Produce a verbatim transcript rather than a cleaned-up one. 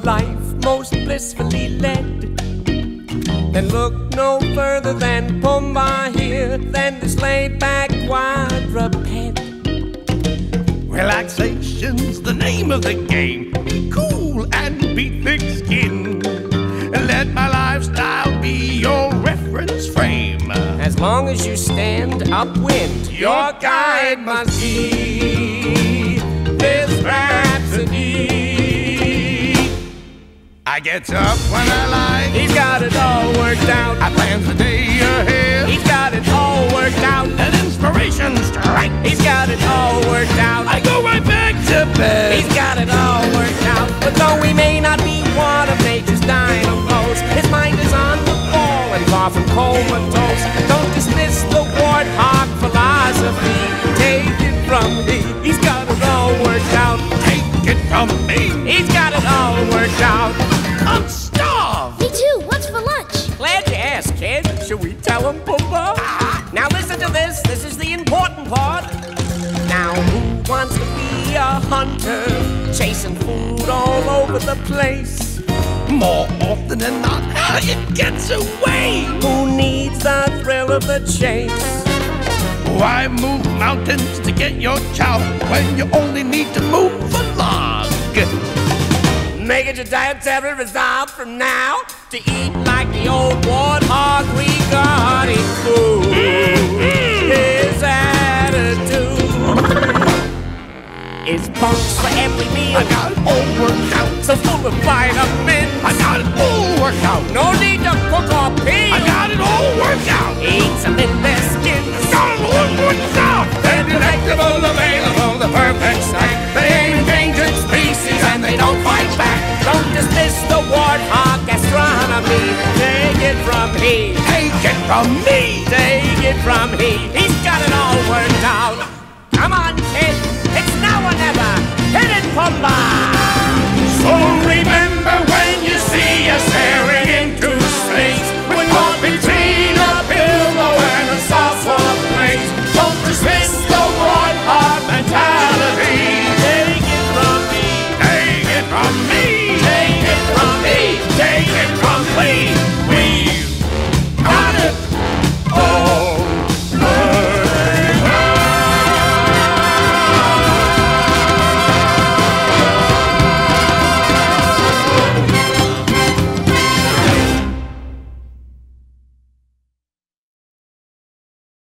life most blissfully led, then look no further than Pumbaa here, than this laid-back quadruped. Relaxation's the name of the game. Be cool and be thick-skinned, and let my lifestyle be your reference frame. As long as you stand upwind, your guide must be this rhapsody. I get up when I like. He's got it all worked out. I plan the day ahead. He's got it all worked out. An inspiration strike. He's got it all worked out. I go right back to bed. He's got it all worked out. But though he may not be one of nature's dynamos, his mind is on the ball and far from comatose. Don't dismiss the warthog philosophy. Take it from me. He's got it all worked out. Take it from me. He's got it all worked out. I'm starved. Me too. What's for lunch? Glad you asked, kid. Should we tell him, Pumbaa? Ah. Now listen to this. This is the important part. Now who wants to be a hunter, chasing food all over the place? More often than not, it gets away. Who needs the thrill of the chase? Why move mountains to get your chow when you only need to move a log? Make it your dietary resolve from now to eat like the old warthog regarding food. His attitude is bunks for every meal. I got it all worked out. So full of vitamins. I got it all worked out. No need to cook or peel. I got it all worked out. Eat some in their skins. Got it all worked out. They're delectable, available, the perfect snack. They ain't endangered species and they don't fight back. Don't dismiss the warthog gastronomy. Take it from he. Take it from me. Take it from he. He's got it all worked out. Come on, kid. It's now or never. Hit it, Pumbaa.